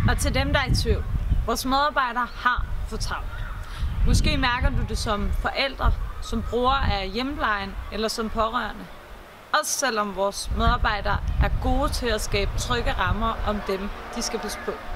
Og til dem, der er i tvivl. Vores medarbejdere har for travlt. Måske mærker du det som forældre, som bruger af hjemmeplejen eller som pårørende. Også selvom vores medarbejdere er gode til at skabe trygge rammer om dem, de skal passe på.